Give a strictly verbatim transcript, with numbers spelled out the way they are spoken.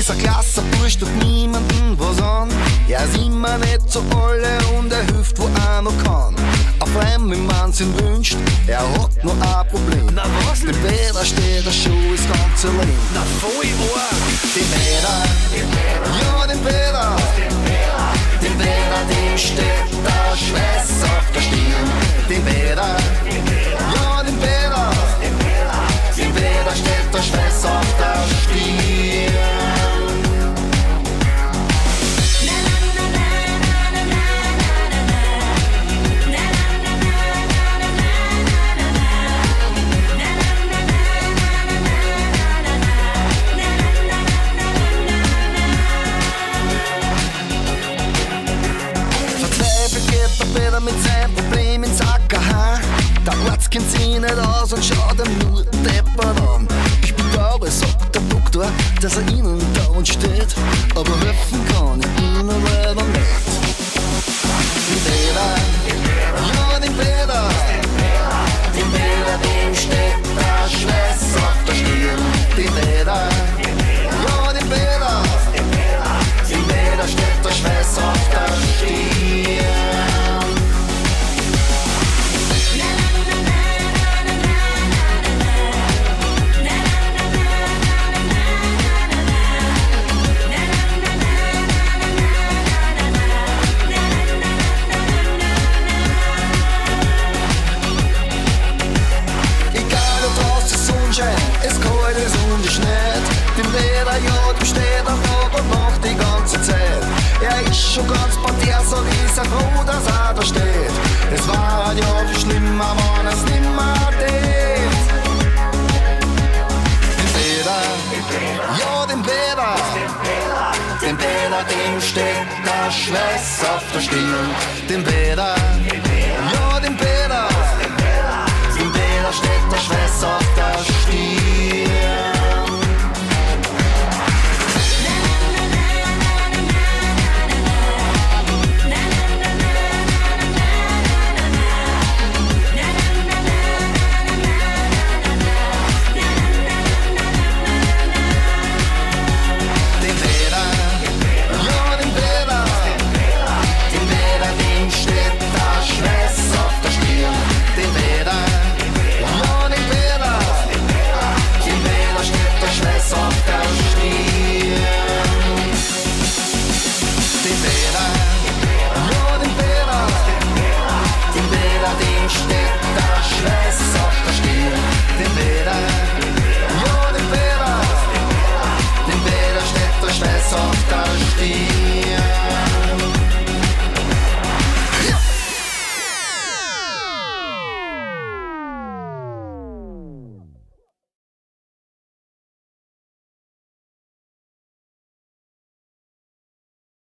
dieser Klasse Bursch tut niemanden was an. Er ist immer nicht so alle und er hilft, wo er noch kann. Auf einem Mann sich wünscht, er hat nur ein Problem. Na was? Dem Peter steht der Schuh das ganze Leben. Na voll arg. Den Peter, ja den Peter, den Peter, dem steht der Schweiß auf der Stirn. Den Peter, ja den Peter, dem Peter steht der Schweiß auf der Stirn. Mit seinem Problem ins A K H. Der Arzt kennt sich nicht aus und schaut ihm nur deppert an. Ich bedauere, sagt der Doktor, dass er ihnen dauernd steht, aber helfen kann ich ihnen leider nicht. Den Peter, ja den Peter, den Peter, dem steht der Schweiß auf der Stirn. Den Peter, ja den Peter, dem Peter steht der Schweiß auf der Stirn. Es kalt ist und es schneit. Dem Peter, ja, dem steht er Tag und Nacht die ganze Zeit. Er ist schon ganz bandiert, so ist er froh, dass er da steht. Es war ja viel schlimmer, wenn es nimmer tät. Den Peter, ja, den Peter, den Peter, dem steht der Schweiß auf der Stirn. Den Peter,